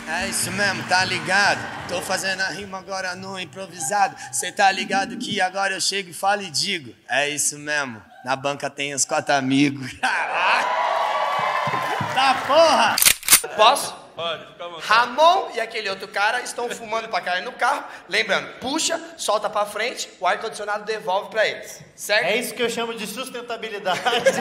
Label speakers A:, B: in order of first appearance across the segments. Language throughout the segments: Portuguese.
A: É isso mesmo, tá ligado? Tô fazendo a rima agora no improvisado. Cê tá ligado que agora eu chego e falo e digo. É isso mesmo, na banca tem os 4 amigos. Caraca! Tá porra! Posso?
B: Pode, fica à vontade.
A: Ramon e aquele outro cara estão fumando pra caralho no carro. Lembrando, puxa, solta pra frente, o ar-condicionado devolve pra eles. Certo?
C: É isso que eu chamo de sustentabilidade.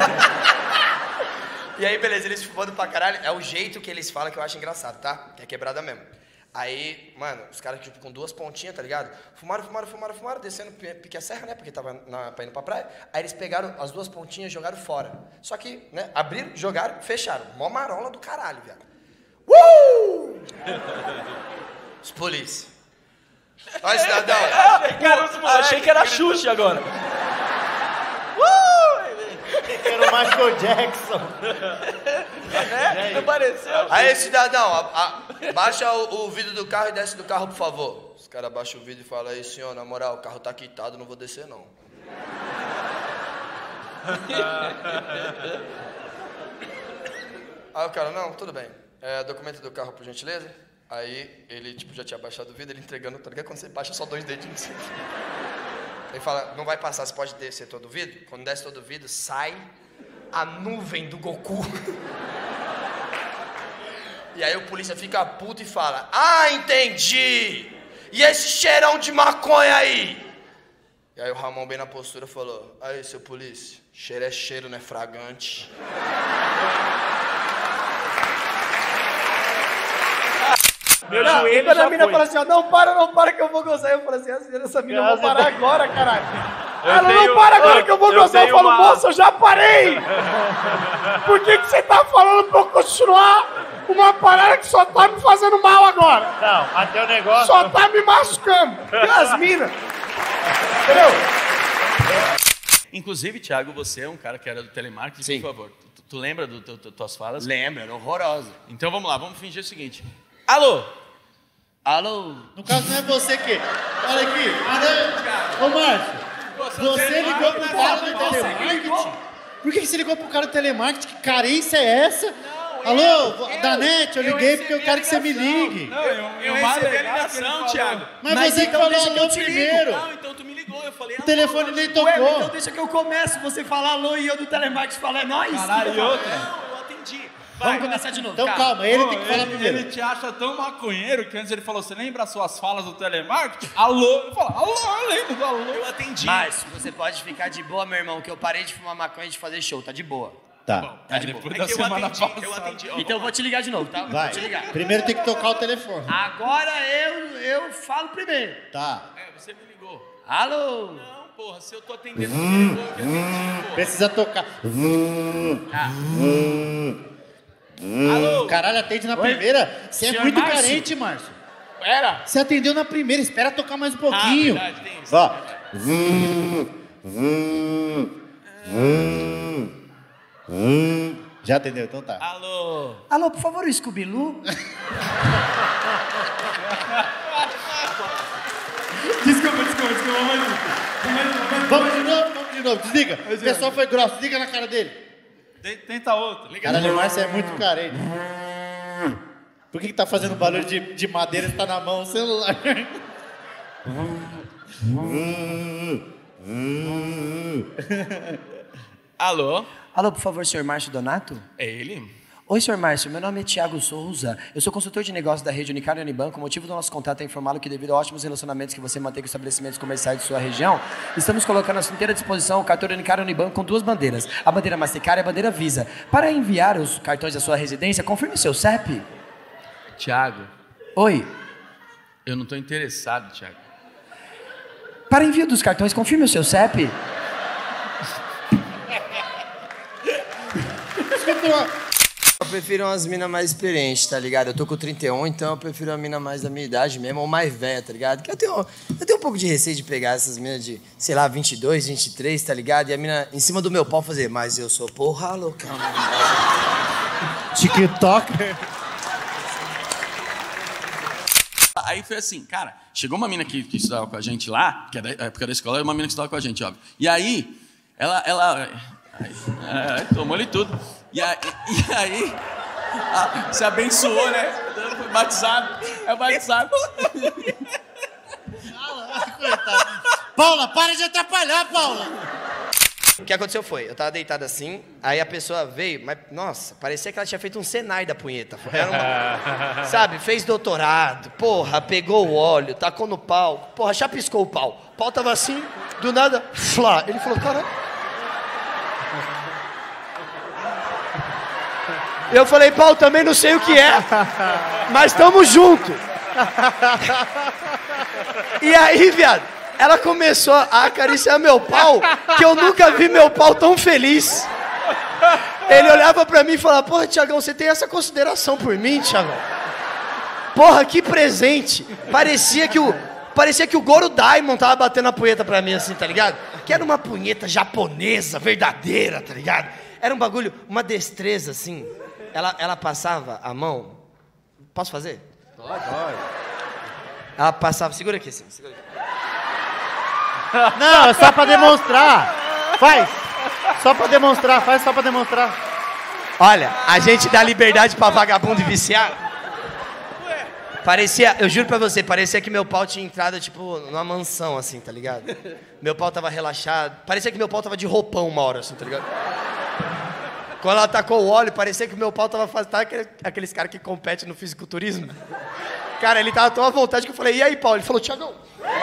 A: E aí, beleza, eles fumando pra caralho. É o jeito que eles falam que eu acho engraçado, tá? Que é quebrada mesmo. Aí, mano, os caras tipo, com 2 pontinhas, tá ligado? Fumaram, descendo pique a serra, né? Porque tava pra indo pra praia. Aí eles pegaram as 2 pontinhas e jogaram fora. Só que, né, abriram, jogaram, fecharam. Mó marola do caralho, viado. Os polícia. Olha, cidadão.
B: Achei que era Xuxa agora.
C: Era o Michael Jackson.
B: Não pareceu.
A: Aí, cidadão, baixa o vidro do carro e desce do carro, por favor. Os caras baixam o vidro e falam, aí, senhor, na moral, o carro tá quitado, não vou descer, não. Aí o cara, não, tudo bem. Documento do carro, por gentileza. Aí ele, tipo, já tinha baixado o vidro, ele entregando, tá ligado? Quando você baixa só 2 dedinhos. Ele fala, não vai passar, você pode descer todo o vidro? Quando desce todo o vidro, sai a nuvem do Goku. E aí o polícia fica puto e fala, entendi! E esse cheirão de maconha aí? E aí o Ramon, bem na postura, falou, aí, seu polícia, cheiro é cheiro, né, fragante?
B: Meu joelho
C: quando
B: já
C: a mina
B: foi.
C: fala assim, ó, não para que eu vou gozar. Eu falei assim, essa mina vai parar agora, caralho. Ela não para agora que eu vou gozar. Eu falo, moça, eu já parei. Por que você tá falando pra eu continuar uma parada que só tá me fazendo mal agora?
B: Não, até o negócio...
C: Só tá me machucando. E as minas? Entendeu?
D: Inclusive, Thiago, você é um cara que era do telemarketing,
A: Sim.
D: por favor. Tu lembra das tuas falas?
A: Lembra, era horrorosa.
D: Então vamos lá, vamos fingir o seguinte. Alô?
A: Alô?
C: No caso não é você que... Olha aqui. Ô, Márcio, você ligou pro cara do telemarketing? Por que você ligou pro cara do telemarketing? Que carência é essa? Alô, da NET, eu liguei porque eu quero que você me ligue.
D: Não, eu recebi a ligação, Thiago.
C: Mas você que falou alô primeiro.
D: Não, então tu me ligou, eu falei...
C: O telefone nem
E: Ué, então
C: tocou.
E: deixa que eu começo. Você falar alô e eu do telemarketing falar é nóis.
D: Caralho, e outra? Não, eu atendi.
E: Vamos começar de novo.
C: Então calma, ele tem que falar primeiro.
F: Ele te acha tão maconheiro que antes ele falou, você lembra as suas falas do telemarketing? Alô? Eu falo, alô, eu lembro do alô.
D: Eu atendi.
A: Márcio, você pode ficar de boa, meu irmão, que eu parei de fumar maconha e de fazer show, tá de boa.
C: Tá.
A: Tá de boa.
F: Depois
D: É
F: da
D: que eu
F: semana
D: atendi,
F: passada.
D: eu atendi. Ó,
A: Então eu vou te ligar de novo, tá?
C: Vai.
A: Vou te ligar.
C: Primeiro tem que tocar o telefone.
A: Agora eu falo primeiro.
C: Tá.
D: você me ligou.
A: Alô?
D: Não, porra, se eu tô atendendo, você me ligou, eu atendi, porra.
C: Precisa tocar.
D: Alô?
C: Caralho, atende na primeira. Você é
A: Senhor
C: muito
A: Márcio?
C: carente, Márcio.
D: Era?
C: Você atendeu na primeira, espera tocar mais um pouquinho.
D: verdade, tem isso.
C: Ó. Já atendeu, então tá.
D: Alô?
E: Alô, por favor, o Scooby-Loo. Desculpa, mas...
C: Vamos de novo, desliga. O pessoal foi grosso, desliga na cara dele.
F: Tenta outro.
C: Caralho, o Márcio é muito carente. Por que tá fazendo barulho de madeira se tá na mão o celular?
D: Alô?
E: Alô, por favor, senhor Márcio Donato?
D: É ele?
E: Oi, senhor Márcio, meu nome é Thiago Souza. Eu sou consultor de negócios da rede Unicard e Unibanco. O motivo do nosso contato é informá-lo que, devido a ótimos relacionamentos que você mantém com estabelecimentos comerciais de sua região, estamos colocando à sua inteira disposição o cartão Unicard e Unibanco com 2 bandeiras, a bandeira Mastercard e a bandeira Visa. Para enviar os cartões da sua residência, confirme o seu CEP.
D: Thiago,
E: Oi.
D: eu não tô interessado, Thiago.
E: Para envio dos cartões, confirme o seu CEP.
A: Eu prefiro umas minas mais experientes, tá ligado? Eu tô com 31, então eu prefiro uma mina mais da minha idade mesmo, ou mais velha, tá ligado? Porque eu tenho um pouco de receio de pegar essas minas de, sei lá, 22, 23, tá ligado? E a mina em cima do meu pau fazer, mas eu sou porra louca.
C: TikToker.
D: Aí foi assim, cara, chegou uma mina que estudava com a gente lá, que é da época da escola, era uma mina que estudava com a gente, óbvio. E aí, ela tomou-lhe tudo. E aí se abençoou, né? Batizado. É batizado.
G: Paula, para de atrapalhar, Paula!
A: O que aconteceu foi, eu tava deitado assim, aí a pessoa veio, mas, nossa, parecia que ela tinha feito um Senai da punheta. Era uma, sabe, fez doutorado, porra, pegou o óleo, tacou no pau, porra, chapiscou o pau. O pau tava assim, do nada, flá. Ele falou, caralho. Eu falei, pau, também não sei o que é, mas tamo junto. E aí, viado, ela começou a acariciar meu pau, que eu nunca vi meu pau tão feliz. Ele olhava pra mim e falava, porra, Thiagão, você tem essa consideração por mim, Thiagão? Porra, que presente. Parecia que o Goro Daimon tava batendo a punheta pra mim assim, tá ligado? Que era uma punheta japonesa, verdadeira, tá ligado? Era um bagulho, uma destreza, assim. Ela passava a mão... Posso fazer? Pode. Ela passava... Segura aqui, assim, segura aqui.
G: Não, é só pra demonstrar. Faz. Só pra demonstrar, faz só pra demonstrar.
A: Olha, a gente dá liberdade pra vagabundo e viciado. Parecia, eu juro pra você, parecia que meu pau tinha entrado, tipo, numa mansão, assim, tá ligado? Meu pau tava relaxado. Parecia que meu pau tava de roupão uma hora, assim, tá ligado? Quando ela tacou o óleo, parecia que o meu pau tava fazendo... Tá aqueles caras que competem no fisiculturismo? Cara, ele tava tão à vontade que eu falei, e aí, Paulo? Ele falou, Thiagão...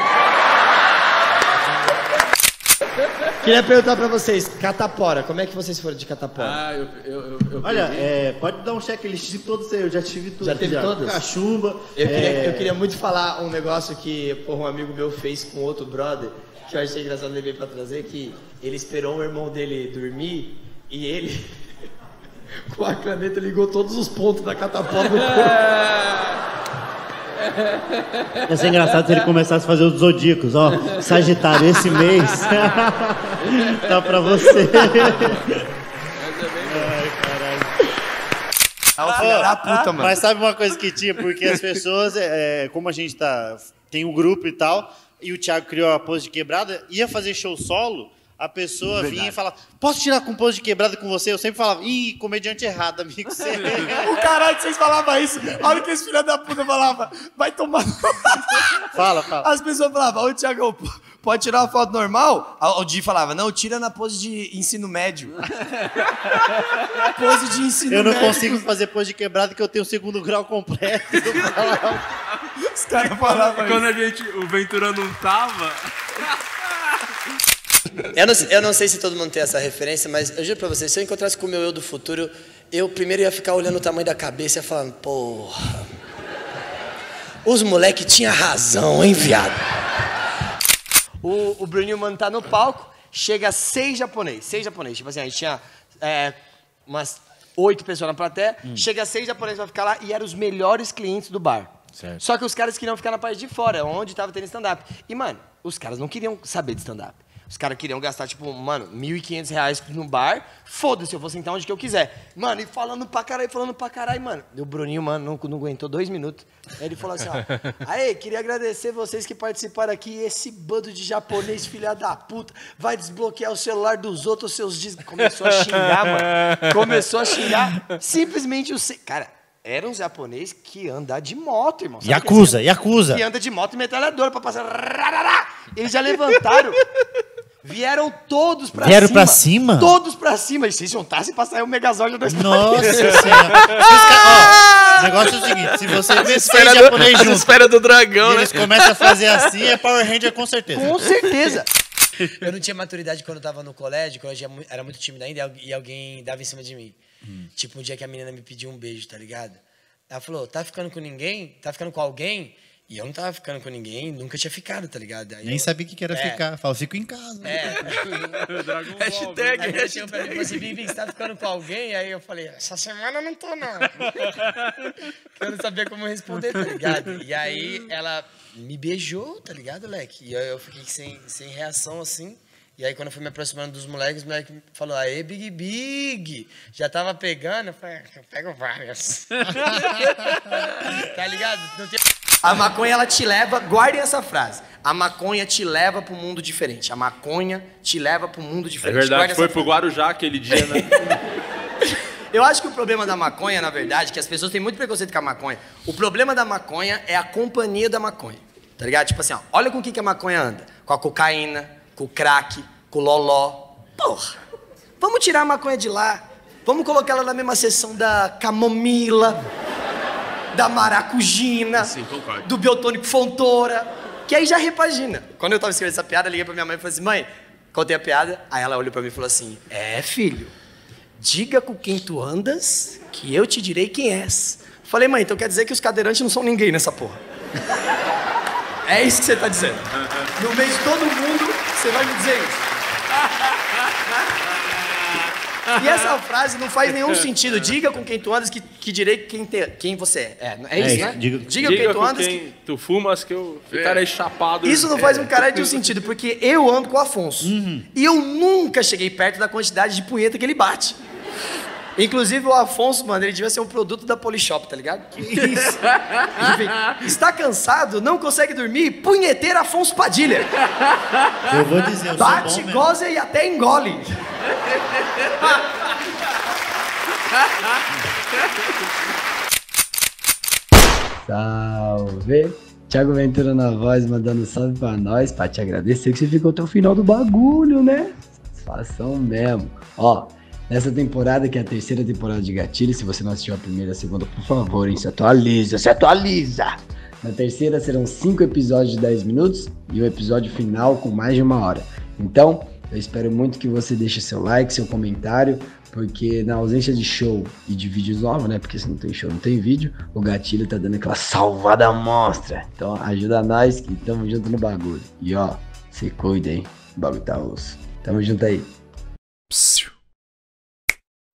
A: Queria perguntar pra vocês, catapora, como é que vocês foram de catapora?
G: Olha, pode dar um checklist de todos aí, eu já tive tudo.
A: Já teve todos?
G: Cachumba.
A: Eu queria muito falar um negócio que um amigo meu fez com outro brother, que eu achei engraçado ele veio pra trazer, que ele esperou o irmão dele dormir e ele, com a caneta, ligou todos os pontos da catapora do corpo.
G: Ia ser engraçado se ele começasse a fazer os zodíacos, ó. Sagitário, esse mês. Tá pra você. Ai, caralho. Mas sabe uma coisa que tinha? Porque as pessoas, como a gente tem um grupo e tal, e o Thiago criou a pose de quebrada, ia fazer show solo, a pessoa vinha e falava, posso tirar com pose de quebrada com você? Eu sempre falava, ih, comediante errado, amigo. Você...
C: O caralho que vocês falavam isso. Olha que esse filho da puta falava, vai tomar...
G: Fala.
C: As pessoas falavam, ô Thiago, pode tirar uma foto normal? O Di falava, não, tira na pose de ensino médio. Pose de ensino médio.
G: Eu não consigo fazer pose de quebrada que eu tenho o 2º grau completo.
C: Os caras falavam
B: Quando o Ventura não tava...
A: Eu não sei se todo mundo tem essa referência, mas eu juro pra vocês, se eu encontrasse com o meu eu do futuro, eu primeiro ia ficar olhando o tamanho da cabeça e ia falando, porra, os moleque tinha razão, hein, viado? O Bruninho, mano, tá no palco, chega 6 japoneses, tipo assim, a gente tinha umas 8 pessoas na plateia, chega 6 japoneses pra ficar lá e eram os melhores clientes do bar. Certo. Só que os caras queriam ficar na parte de fora, onde tava tendo stand-up. E, mano, os caras não queriam saber de stand-up. Os caras queriam gastar, tipo, mano, R$1.500 no bar. Foda-se, eu vou sentar onde que eu quiser. Mano, e falando pra caralho, mano. E o Bruninho, mano, não aguentou 2 minutos. Aí ele falou assim, ó. Aí, queria agradecer vocês que participaram aqui. Esse bando de japonês, filha da puta, vai desbloquear o celular dos outros, seus discos. Começou a xingar, mano. Começou a xingar. Simplesmente Cara, eram os japoneses que andam de moto, irmão.
G: Yakuza.
A: Que anda de moto e metralhadora pra passar... Eles já levantaram... Vieram todos pra cima.
G: Vieram pra cima?
A: Todos pra cima. E se juntassem pra sair o Megazord 2
G: Nossa Senhora. O negócio é o seguinte, se você vê 6 japonês juntos,
B: esfera do dragão,
G: e eles começam a fazer assim, é Power Ranger com certeza.
A: Com certeza.
E: Eu não tinha maturidade quando eu tava no colégio, quando eu era muito tímido ainda, e alguém dava em cima de mim. Tipo, um dia que a menina me pediu um beijo, tá ligado? Ela falou, tá ficando com ninguém? Tá ficando com alguém? E eu não tava ficando com ninguém, nunca tinha ficado, tá ligado? Aí
G: nem sabia o que era ficar. Fala, fico em casa.
B: Hashtag.
E: Aí eu pra mim, assim, Bibi, você tá ficando com alguém? Aí eu falei, essa semana eu não tô, não. Eu não sabia como responder, tá ligado? E aí ela me beijou, tá ligado, leque? E eu fiquei sem reação, assim. E aí, quando eu fui me aproximando dos moleques, os moleques falaram, aê, Big. Já tava pegando, eu falei, eu pego várias. Tá ligado? Não tem...
A: A maconha, ela te leva... Guardem essa frase. A maconha te leva pra um mundo diferente. A maconha te leva pra um mundo diferente.
B: É verdade, foi pro Guarujá aquele dia, né?
A: Eu acho que o problema da maconha, na verdade, que as pessoas têm muito preconceito com a maconha. O problema da maconha é a companhia da maconha. Tá ligado? Tipo assim, ó, olha com o que a maconha anda. Com a cocaína, com o crack, com o loló. Porra, vamos tirar a maconha de lá. Vamos colocar ela na mesma seção da camomila, da maracujina,
D: Sim, concordo.
A: do biotônico fontoura. Que aí já repagina. Quando eu tava escrevendo essa piada, eu liguei pra minha mãe e falei assim, mãe, contei a piada. Aí ela olhou pra mim e falou assim, filho, diga com quem tu andas, que eu te direi quem és. Falei, mãe, então quer dizer que os cadeirantes não são ninguém nessa porra. É isso que você tá dizendo. No meio de todo mundo, você vai me dizer isso. E essa frase não faz nenhum sentido. Diga com quem tu andas que direi quem você é. É isso, né? Diga com quem tu andas que...
B: tu fumas que eu ficarei chapado.
A: Isso não faz um caralho de um sentido, porque eu ando com o Afonso. E eu nunca cheguei perto da quantidade de punheta que ele bate. Inclusive o Afonso, mano, ele devia ser um produto da Polishop, tá ligado? Que isso? Está cansado, não consegue dormir, punheteiro Afonso Padilha.
G: Eu vou dizer, eu sou
A: bate,
G: bom mesmo.
A: goza e até engole.
E: Salve! Thiago Ventura na voz, mandando salve pra nós, pra te agradecer que você ficou até o final do bagulho, né? Satisfação mesmo. Ó, nessa temporada, que é a terceira temporada de Gatilho, se você não assistiu a primeira e a segunda, por favor, hein, se atualiza! Na terceira serão 5 episódios de 10 minutos e o episódio final com mais de 1 hora. Então, eu espero muito que você deixe seu like, seu comentário, porque na ausência de show e de vídeos novos, né? Porque se não tem show, não tem vídeo, o Gatilho tá dando aquela salvada monstra. Então ajuda nós que tamo junto no bagulho. E ó, se cuida, hein? O bagulho tá osso. Tamo junto aí.
B: Psiu.